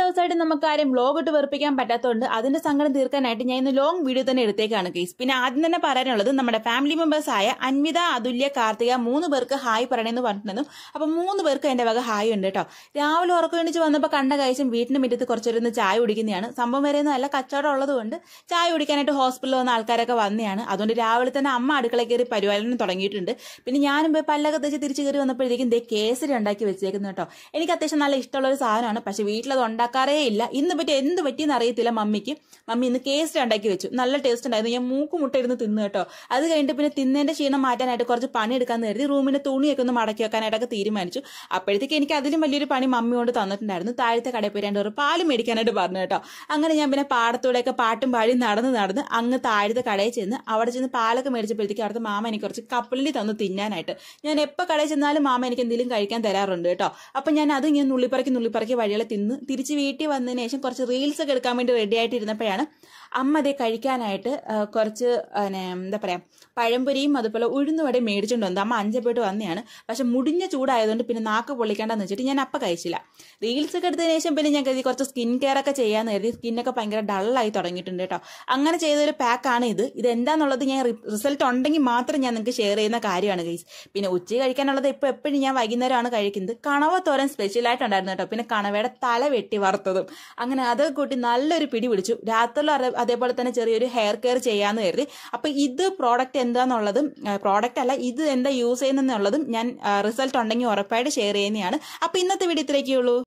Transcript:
ദിവസമായിട്ട് നമുക്ക് ആരും വ്ലോഗ് ഇട്ട് വെറുപ്പിക്കാൻ പറ്റാത്തതുകൊണ്ട് അതിന്റെ സങ്കടം തീർക്കാനായിട്ട് ഞാൻ ഇന്ന് ലോങ് വീഡിയോ തന്നെ എടുത്തേക്കാണ് കേസ്. പിന്നെ ആദ്യം തന്നെ പറയാനുള്ളത് നമ്മുടെ ഫാമിലി മെമ്പേഴ്സ് ആയ അൻവിത, അതുല്യ, കാർത്തിക 3 പേർക്ക് ഹായ് പറയണമെന്ന് പറഞ്ഞിട്ടുണ്ടെന്നും അപ്പൊ 3 പേർക്ക് എന്റെ വക ഹായ് ഉണ്ട് കേട്ടോ. രാവിലെ ഉറക്കം എണീച്ച് വന്നപ്പോൾ കണ്ട കാഴ്ച വീട്ടിന് മുറ്റത്ത് കുറച്ചൊരു ചായ കുടിക്കുന്നതാണ്. സംഭവം വരെയൊന്നും അല്ല, കച്ചവടം ഉള്ളതുകൊണ്ട് ചായ കുടിക്കാനായിട്ട് ഹോസ്പിറ്റലിൽ വന്ന ആൾക്കാരൊക്കെ വന്നതാണ്. അതുകൊണ്ട് രാവിലെ തന്നെ അമ്മ അടുക്കള കയറി പരിപാലനം തുടങ്ങിയിട്ടുണ്ട്. പിന്നെ ഞാനും പോയി പല്ലൊക്കെ തേച്ച് തിരിച്ചു കയറി വന്നപ്പോഴത്തേക്കും കേസരി ഉണ്ടാക്കി വെച്ചേക്കുന്നു കേട്ടോ. എനിക്ക് അത്യാവശ്യം നല്ല ഇഷ്ടമുള്ള ഒരു സാധനമാണ്, പക്ഷെ വീട്ടിലത് ഉണ്ടാക്കാറേ ഇല്ല. ഇന്ന് പറ്റി എന്ത് പറ്റിയെന്ന് അറിയത്തില്ല മമ്മിക്ക്. മമ്മി ഇന്ന് കേസരി ഉണ്ടാക്കി വെച്ചു, നല്ല ടേസ്റ്റ് ഉണ്ടായിരുന്നു. ഞാൻ മൂക്കുമുട്ട ഇരുന്ന് തിന്നു കേട്ടോ. അത് കഴിഞ്ഞിട്ട് പിന്നെ തിന്നതിന്റെ ക്ഷീണം മാറ്റാനായിട്ട് കുറച്ച് പണി എടുക്കാന്ന് കരുതി റൂമിന്റെ തുണിയൊക്കെ ഒന്ന് മടക്കി വെക്കാനായിട്ടൊക്കെ തീരുമാനിച്ചു. അപ്പോഴത്തേക്ക് എനിക്ക് അതിലും വലിയൊരു പണി മമ്മി കൊണ്ട് തന്നിട്ടുണ്ടായിരുന്നു. താഴത്തെ കടയിൽ പോയി 2 പാല് മേടിക്കാനായിട്ട് പറഞ്ഞു കേട്ടോ. അങ്ങനെ ഞാൻ പിന്നെ പാടത്തൂടെയൊക്കെ പാട്ടും പാടി നടന്ന് അങ്ങ് താഴത്തെ കടയിൽ ചെന്ന് അവിടെ ചെന്ന് പാലൊക്കെ മേടിച്ചപ്പോഴത്തേക്ക് അവിടുത്തെ മാമ എനിക്ക് കുറച്ച് കപ്പലണ്ടി തന്നു തിന്നാനായിട്ട്. ഞാൻ എപ്പോൾ കടയിൽ ചെന്നാലും മാമ എനിക്ക് എന്തെങ്കിലും കഴിക്കാൻ തരാറുണ്ട് കേട്ടോ. അപ്പൊ ഞാൻ അത് ഇങ്ങനെ നുള്ളിപ്പറക്കി വഴികളെ തിന്ന് തിരിച്ച് വീട്ടിൽ വന്നതിന് ശേഷം കുറച്ച് റീൽസ് ഒക്കെ എടുക്കാൻ വേണ്ടി റെഡി ആയിട്ടിരുന്നപ്പോഴാണ് അമ്മ അതേ കഴിക്കാനായിട്ട് കുറച്ച് എന്താ പറയാ പഴംപൊരിയും അതുപോലെ ഉഴുന്നുവടയും മേടിച്ചുകൊണ്ട് വന്നത്. അമ്മ അഞ്ചപ്പോട്ട് വന്നെയാണ്. പക്ഷെ മുടിഞ്ഞ ചൂടായതുകൊണ്ട് പിന്നെ നാക്ക് പൊള്ളിക്കാണ്ടെന്ന് വെച്ചിട്ട് ഞാൻ അപ്പം കഴിച്ചില്ല. റീൽസ് ഒക്കെ എടുത്തതിന് ശേഷം പിന്നെ ഞാൻ കരുതി കുറച്ച് സ്കിൻ കെയർ ഒക്കെ ചെയ്യാന്ന് കരുതി. സ്കിന്നൊക്കെ ഭയങ്കര ഡള്ളായി തുടങ്ങിയിട്ടുണ്ട് കേട്ടോ. അങ്ങനെ ചെയ്തൊരു പാക്കാണ് ഇത്. എന്താന്നുള്ളത് ഞാൻ റിസൾട്ട് ഉണ്ടെങ്കിൽ മാത്രം ഞാൻ നിങ്ങൾക്ക് ഷെയർ ചെയ്യുന്ന കാര്യമാണ് ഗൈസ്. പിന്നെ ഉച്ച കഴിക്കാനുള്ളത് ഇപ്പോൾ എപ്പോഴും ഞാൻ വൈകുന്നേരമാണ് കഴിക്കുന്നത്. കണവ തോരൻ സ്പെഷ്യലായിട്ടുണ്ടായിരുന്നു കേട്ടോ. പിന്നെ കണവയുടെ തല വെട്ടി വറുത്തതും. അങ്ങനെ അതൊക്കെ കൂട്ടി നല്ലൊരു പിടി പിടിച്ചു. രാത്രിയിൽ അതേപോലെ തന്നെ ചെറിയൊരു ഹെയർ കെയർ ചെയ്യാന്ന് കരുതി. അപ്പൊ ഇത് പ്രോഡക്റ്റ് എന്താന്നുള്ളതും പ്രോഡക്റ്റ് അല്ല, ഇത് എന്താ യൂസ് ചെയ്യുന്നതെന്നുള്ളതും ഞാൻ റിസൾട്ട് ഉണ്ടെങ്കിൽ ഉറപ്പായിട്ട് ഷെയർ ചെയ്യുന്നതാണ്. അപ്പൊ ഇന്നത്തെ വീഡിയോ ഇത്രയൊക്കെ ഉള്ളൂ.